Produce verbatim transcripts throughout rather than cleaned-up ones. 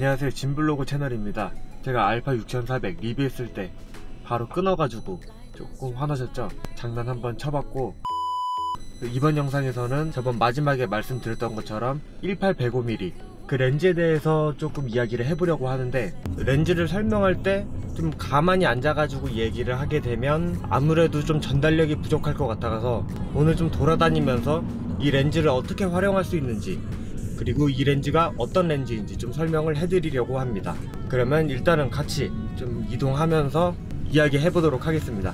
안녕하세요, 진블로그 채널입니다. 제가 알파 육천사백 리뷰했을 때 바로 끊어가지고 조금 화나셨죠? 장난 한번 쳐봤고, 이번 영상에서는 저번 마지막에 말씀드렸던 것처럼 일팔 백오 밀리미터 그 렌즈에 대해서 조금 이야기를 해보려고 하는데, 렌즈를 설명할 때 좀 가만히 앉아가지고 얘기를 하게 되면 아무래도 좀 전달력이 부족할 것 같아서 오늘 좀 돌아다니면서 이 렌즈를 어떻게 활용할 수 있는지, 그리고 이 렌즈가 어떤 렌즈인지 좀 설명을 해드리려고 합니다. 그러면 일단은 같이 좀 이동하면서 이야기 해보도록 하겠습니다.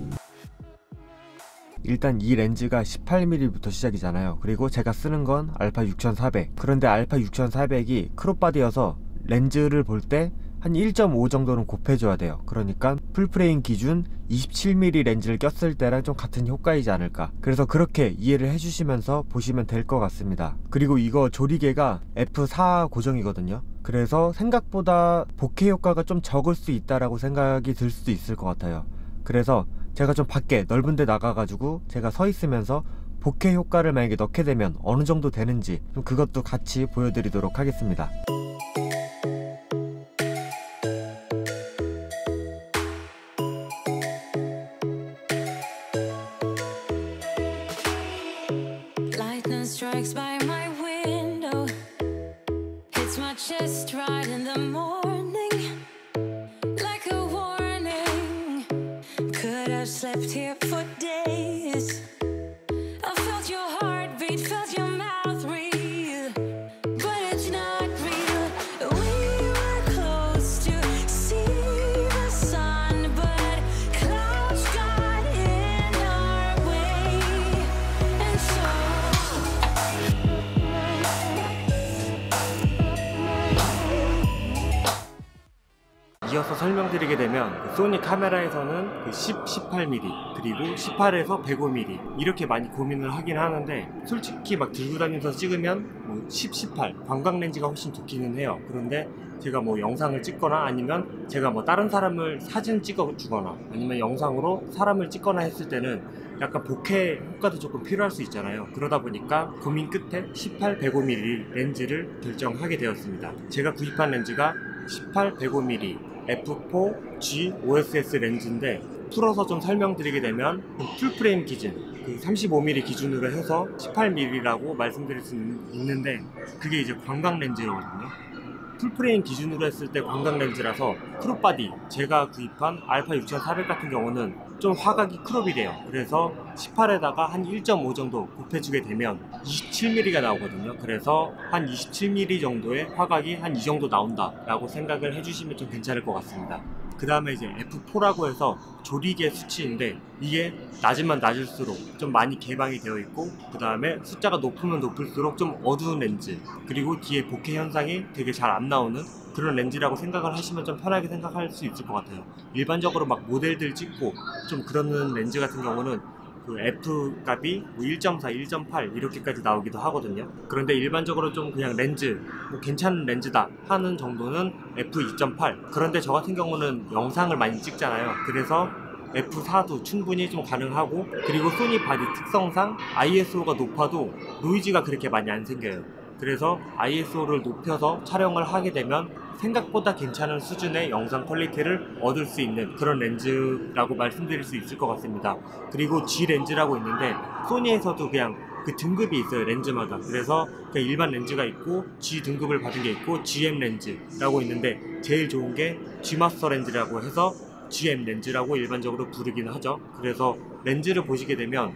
일단 이 렌즈가 십팔 밀리미터부터 시작이잖아요. 그리고 제가 쓰는 건 알파 육천사백. 그런데 알파 육천사백이 크롭바디여서 렌즈를 볼 때 한 일 점 오 정도는 곱해줘야 돼요. 그러니까 풀프레임 기준 이십칠 밀리미터 렌즈를 꼈을 때랑 좀 같은 효과이지 않을까. 그래서 그렇게 이해를 해주시면서 보시면 될 것 같습니다. 그리고 이거 조리개가 에프 사 고정이거든요. 그래서 생각보다 보케 효과가 좀 적을 수 있다라고 생각이 들 수도 있을 것 같아요. 그래서 제가 좀 밖에 넓은 데 나가가지고 제가 서 있으면서 보케 효과를 만약에 넣게 되면 어느 정도 되는지 좀 그것도 같이 보여드리도록 하겠습니다. Slept here for days. I felt your heartbeat, felt your mouth breathe, but it's not real. We were close to see the sun, but clouds got in our way, and so 이어서 설명드리게 되면 소니 카메라에서는 그 십, 십팔 밀리미터 그리고 십팔에서 백오 밀리미터 이렇게 많이 고민을 하긴 하는데, 솔직히 막 들고 다니면서 찍으면 뭐 십, 십팔 광각 렌즈가 훨씬 좋기는 해요. 그런데 제가 뭐 영상을 찍거나 아니면 제가 뭐 다른 사람을 사진 찍어 주거나 아니면 영상으로 사람을 찍거나 했을 때는 약간 보케 효과도 조금 필요할 수 있잖아요. 그러다 보니까 고민 끝에 십팔, 백오 밀리미터 렌즈를 결정하게 되었습니다. 제가 구입한 렌즈가 십팔, 백오 밀리미터 에프 사 지 오 에스 에스 렌즈인데, 풀어서 좀 설명드리게 되면 풀프레임 기준 그 삼십오 밀리미터 기준으로 해서 십팔 밀리미터라고 말씀드릴 수 있는데, 그게 이제 광각 렌즈거든요. 풀프레임 기준으로 했을 때 광각 렌즈라서 크롭바디, 제가 구입한 알파 육천사백 같은 경우는 좀 화각이 크롭이 돼요. 그래서 십팔에다가 한 일 점 오 정도 곱해주게 되면 이십칠 밀리미터가 나오거든요. 그래서 한 이십칠 밀리미터 정도의 화각이 한 이 정도 나온다 라고 생각을 해주시면 좀 괜찮을 것 같습니다. 그 다음에 이제 에프 사라고 해서 조리개 수치인데, 이게 낮으면 낮을수록 좀 많이 개방이 되어 있고, 그 다음에 숫자가 높으면 높을수록 좀 어두운 렌즈, 그리고 뒤에 보케 현상이 되게 잘 안 나오는 그런 렌즈라고 생각을 하시면 좀 편하게 생각할 수 있을 것 같아요. 일반적으로 막 모델들 찍고 좀 그러는 렌즈 같은 경우는 그 F 값이 뭐 일 점 사, 일 점 팔 이렇게까지 나오기도 하거든요. 그런데 일반적으로 좀 그냥 렌즈 뭐 괜찮은 렌즈다 하는 정도는 에프 이 점 팔. 그런데 저 같은 경우는 영상을 많이 찍잖아요. 그래서 에프 사도 충분히 좀 가능하고, 그리고 소니 바디 특성상 아이에스오가 높아도 노이즈가 그렇게 많이 안 생겨요. 그래서 아이에스오를 높여서 촬영을 하게 되면 생각보다 괜찮은 수준의 영상 퀄리티를 얻을 수 있는 그런 렌즈라고 말씀드릴 수 있을 것 같습니다. 그리고 G 렌즈라고 있는데, 소니에서도 그냥 그 등급이 있어요, 렌즈마다. 그래서 그냥 일반 렌즈가 있고 G 등급을 받은 게 있고 지엠 렌즈라고 있는데, 제일 좋은 게 G 마스터 렌즈라고 해서 지엠 렌즈라고 일반적으로 부르기는 하죠. 그래서 렌즈를 보시게 되면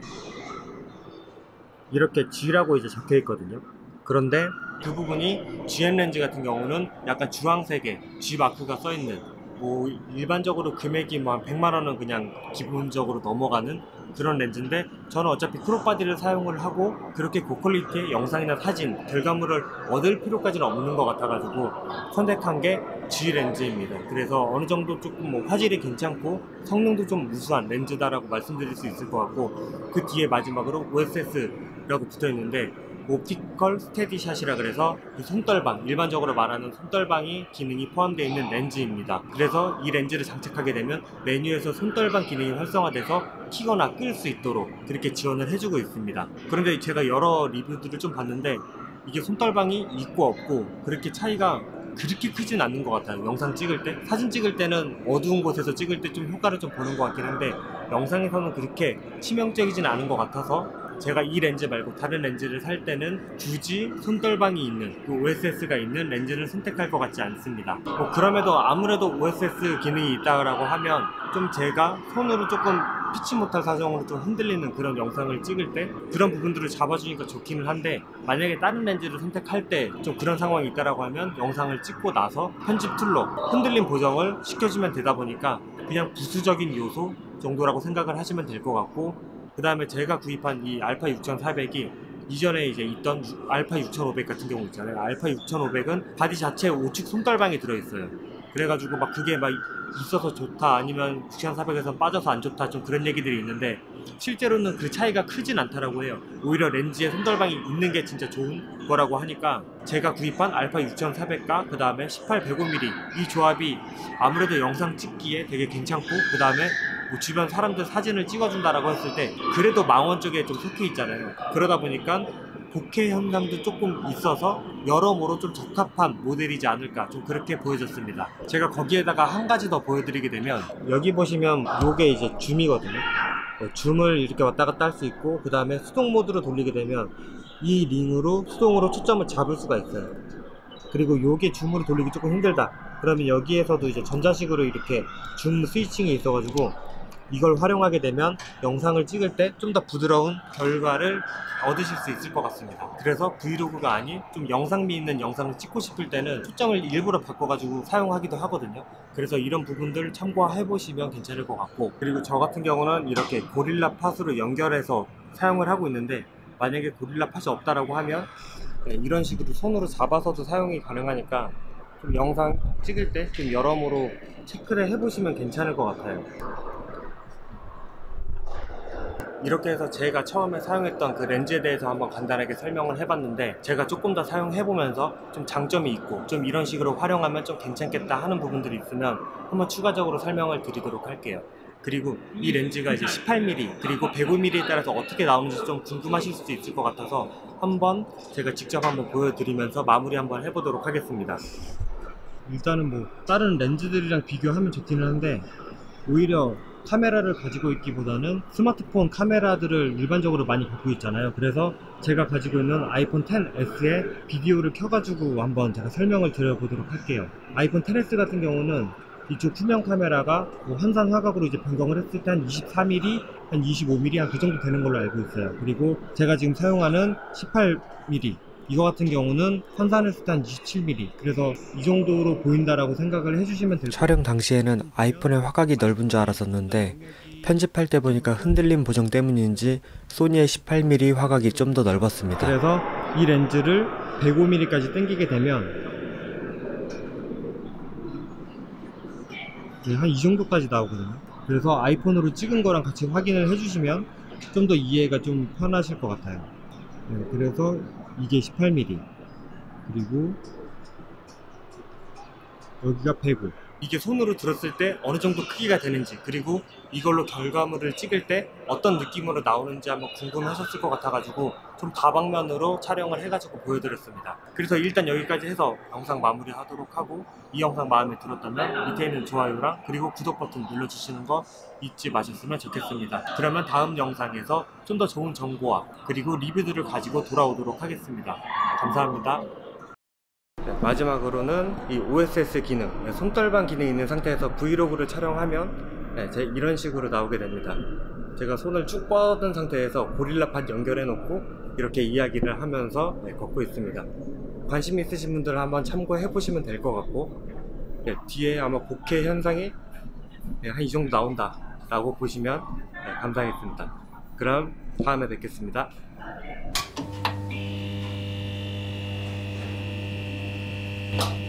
이렇게 G라고 이제 적혀 있거든요. 그런데 그 부분이 지엠 렌즈 같은 경우는 약간 주황색에 G 마크가 써있는, 뭐 일반적으로 금액이 뭐 한 백만 원은 그냥 기본적으로 넘어가는 그런 렌즈인데, 저는 어차피 크롭바디를 사용을 하고 그렇게 고퀄리티의 영상이나 사진, 결과물을 얻을 필요까지는 없는 것 같아가지고 선택한 게 G 렌즈입니다. 그래서 어느 정도 조금 뭐 화질이 괜찮고 성능도 좀 우수한 렌즈다라고 말씀드릴 수 있을 것 같고, 그 뒤에 마지막으로 오 에스 에스라고 붙어 있는데, 옵티컬 스테디샷이라 그래서 그 손떨방, 일반적으로 말하는 손떨방이 기능이 포함되어 있는 렌즈입니다. 그래서 이 렌즈를 장착하게 되면 메뉴에서 손떨방 기능이 활성화돼서 키거나 끌 수 있도록 그렇게 지원을 해주고 있습니다. 그런데 제가 여러 리뷰들을 좀 봤는데, 이게 손떨방이 있고 없고 그렇게 차이가 그렇게 크진 않는 것 같아요. 영상 찍을 때 사진 찍을 때는 어두운 곳에서 찍을 때 좀 효과를 좀 보는 것 같긴 한데 영상에서는 그렇게 치명적이진 않은 것 같아서 제가 이 렌즈 말고 다른 렌즈를 살 때는 굳이 손떨방이 있는 그 오에스에스가 있는 렌즈를 선택할 것 같지 않습니다. 뭐 그럼에도 아무래도 오에스에스 기능이 있다고 하면 좀 제가 손으로 조금 피치 못할 사정으로 좀 흔들리는 그런 영상을 찍을 때 그런 부분들을 잡아주니까 좋기는 한데 만약에 다른 렌즈를 선택할 때 좀 그런 상황이 있다라고 하면 영상을 찍고 나서 편집 툴로 흔들림 보정을 시켜주면 되다 보니까 그냥 부수적인 요소 정도라고 생각을 하시면 될 것 같고, 그 다음에 제가 구입한 이 알파 육천사백이 이전에 이제 있던 알파 육천오백 같은 경우 있잖아요. 알파 육천오백은 바디 자체에 우측 손떨방이 들어있어요. 그래가지고 막 그게 막 있어서 좋다 아니면 육천사백에서 빠져서 안 좋다 좀 그런 얘기들이 있는데 실제로는 그 차이가 크진 않다라고 해요. 오히려 렌즈에 손떨방이 있는 게 진짜 좋은 거라고 하니까 제가 구입한 알파 육천사백과 그 다음에 십팔 백오 밀리미터 이 조합이 아무래도 영상 찍기에 되게 괜찮고, 그 다음에 뭐 주변 사람들 사진을 찍어준다라고 했을 때 그래도 망원 쪽에 좀 속해 있잖아요. 그러다 보니까 복해 현상도 조금 있어서 여러모로 좀 적합한 모델이지 않을까 좀 그렇게 보여졌습니다. 제가 거기에다가 한 가지 더 보여드리게 되면 여기 보시면 요게 이제 줌이거든요. 줌을 이렇게 왔다 갔다 할 수 있고, 그 다음에 수동 모드로 돌리게 되면 이 링으로 수동으로 초점을 잡을 수가 있어요. 그리고 요게 줌으로 돌리기 조금 힘들다 그러면 여기에서도 이제 전자식으로 이렇게 줌 스위칭이 있어가지고 이걸 활용하게 되면 영상을 찍을 때 좀 더 부드러운 결과를 얻으실 수 있을 것 같습니다. 그래서 브이로그가 아닌 좀 영상미 있는 영상을 찍고 싶을 때는 초점을 일부러 바꿔가지고 사용하기도 하거든요. 그래서 이런 부분들 참고해 보시면 괜찮을 것 같고, 그리고 저 같은 경우는 이렇게 고릴라 팟으로 연결해서 사용을 하고 있는데 만약에 고릴라 팟이 없다라고 하면 네, 이런 식으로 손으로 잡아서도 사용이 가능하니까 좀 영상 찍을 때 좀 여러모로 체크를 해보시면 괜찮을 것 같아요. 이렇게 해서 제가 처음에 사용했던 그 렌즈에 대해서 한번 간단하게 설명을 해봤는데, 제가 조금 더 사용해보면서 좀 장점이 있고 좀 이런 식으로 활용하면 좀 괜찮겠다 하는 부분들이 있으면 한번 추가적으로 설명을 드리도록 할게요. 그리고 이 렌즈가 이제 십팔 밀리미터 그리고 백오 밀리미터에 따라서 어떻게 나오는지 좀 궁금하실 수도 있을 것 같아서 한번 제가 직접 한번 보여드리면서 마무리 한번 해보도록 하겠습니다. 일단은 뭐 다른 렌즈들이랑 비교하면 좋기는 한데 오히려 카메라를 가지고 있기보다는 스마트폰 카메라들을 일반적으로 많이 갖고 있잖아요. 그래서 제가 가지고 있는 아이폰 텐에스에 비디오를 켜가지고 한번 제가 설명을 드려보도록 할게요. 아이폰 텐에스 같은 경우는 이쪽 투명 카메라가 뭐 환산 화각으로 이제 변경을 했을 때 한 이십사 밀리미터, 한 이십오 밀리미터 한 그 정도 되는 걸로 알고 있어요. 그리고 제가 지금 사용하는 십팔 밀리미터 이거 같은 경우는 환산했을 때 한 이십칠 밀리미터, 그래서 이 정도로 보인다라고 생각을 해주시면 될 거예요. 촬영 당시에는 아이폰의 화각이 넓은 줄 알았었는데 편집할 때 보니까 흔들림 보정 때문인지 소니의 십팔 밀리미터 화각이 좀 더 넓었습니다. 그래서 이 렌즈를 백오 밀리미터까지 당기게 되면 한 이 정도까지 나오거든요. 그래서 아이폰으로 찍은 거랑 같이 확인을 해주시면 좀 더 이해가 좀 편하실 것 같아요. 네, 그래서 이게 십팔 밀리미터 그리고 여기가 백오, 이게 손으로 들었을 때 어느 정도 크기가 되는지, 그리고 이걸로 결과물을 찍을 때 어떤 느낌으로 나오는지 한번 궁금하셨을 것 같아가지고 좀 다방면으로 촬영을 해가지고 보여드렸습니다. 그래서 일단 여기까지 해서 영상 마무리 하도록 하고, 이 영상 마음에 들었다면 밑에 있는 좋아요랑 그리고 구독 버튼 눌러주시는 거 잊지 마셨으면 좋겠습니다. 그러면 다음 영상에서 좀 더 좋은 정보와 그리고 리뷰들을 가지고 돌아오도록 하겠습니다. 감사합니다. 네, 마지막으로는 이 오에스에스 기능, 손떨방 기능이 있는 상태에서 브이로그를 촬영하면 네, 제 이런 식으로 나오게 됩니다. 제가 손을 쭉 뻗은 상태에서 고릴라 팟 연결해 놓고 이렇게 이야기를 하면서 네, 걷고 있습니다. 관심 있으신 분들 한번 참고해 보시면 될 것 같고, 네, 뒤에 아마 복해 현상이 네, 한 이 정도 나온다 라고 보시면 네, 감사하겠습니다. 그럼 다음에 뵙겠습니다. Thank you.